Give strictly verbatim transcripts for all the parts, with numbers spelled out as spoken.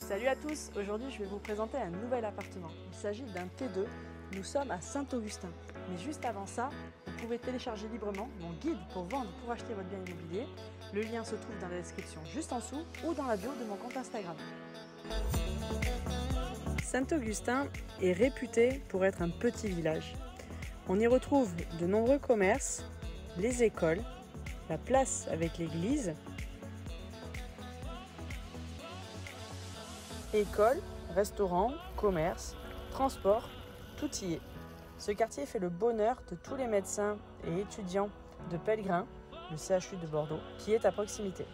Salut à tous, aujourd'hui je vais vous présenter un nouvel appartement. Il s'agit d'un T deux, nous sommes à Saint-Augustin. Mais juste avant ça, vous pouvez télécharger librement mon guide pour vendre pour acheter votre bien immobilier. Le lien se trouve dans la description juste en dessous ou dans la bio de mon compte Instagram. Saint-Augustin est réputé pour être un petit village. On y retrouve de nombreux commerces, les écoles, la place avec l'église, écoles, restaurants, commerces, transports, tout y est. Ce quartier fait le bonheur de tous les médecins et étudiants de Pellegrin, le C H U de Bordeaux, qui est à proximité.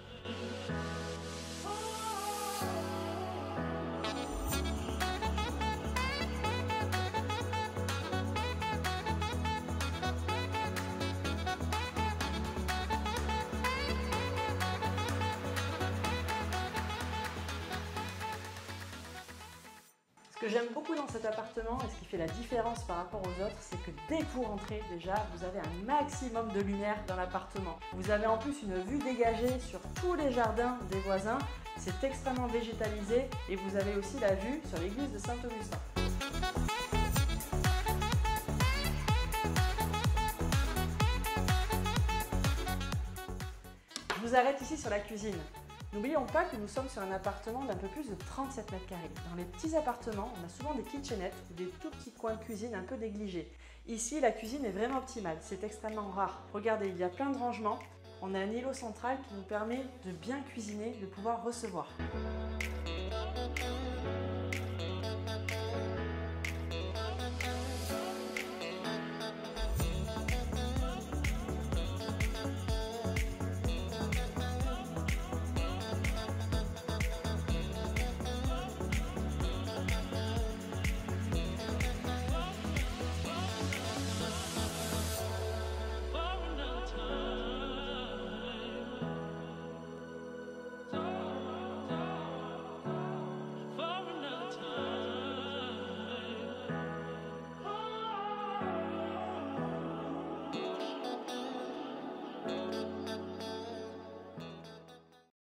Ce que j'aime beaucoup dans cet appartement et ce qui fait la différence par rapport aux autres, c'est que dès que vous rentrez déjà, vous avez un maximum de lumière dans l'appartement. Vous avez en plus une vue dégagée sur tous les jardins des voisins, c'est extrêmement végétalisé et vous avez aussi la vue sur l'église de Saint-Augustin. Je vous arrête ici sur la cuisine. N'oublions pas que nous sommes sur un appartement d'un peu plus de trente-sept mètres carrés. Dans les petits appartements, on a souvent des kitchenettes ou des tout petits coins de cuisine un peu négligés. Ici, la cuisine est vraiment optimale, c'est extrêmement rare. Regardez, il y a plein de rangements. On a un îlot central qui nous permet de bien cuisiner, de pouvoir recevoir.